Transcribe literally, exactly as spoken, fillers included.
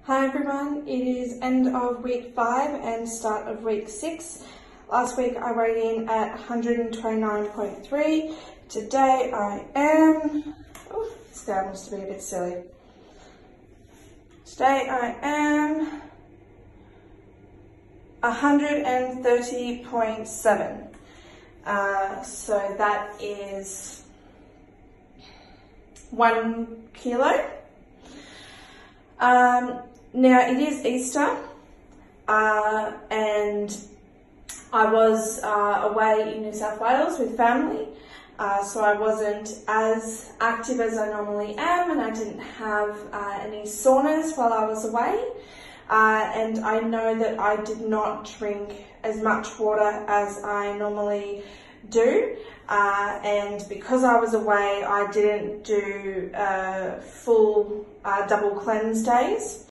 Hi everyone, it is end of week five and start of week six. Last week I weighed in at one hundred twenty-nine point three. Today I am, oh, this scale wants to be a bit silly. Today I am one hundred thirty point seven. Uh, so that is one kilo. Um, now it is Easter, uh, and I was uh, away in New South Wales with family, uh, so I wasn't as active as I normally am, and I didn't have uh, any saunas while I was away. Uh, and I know that I did not drink as much water as I normally do, uh, and because I was away I didn't do uh, full uh, double cleanse days.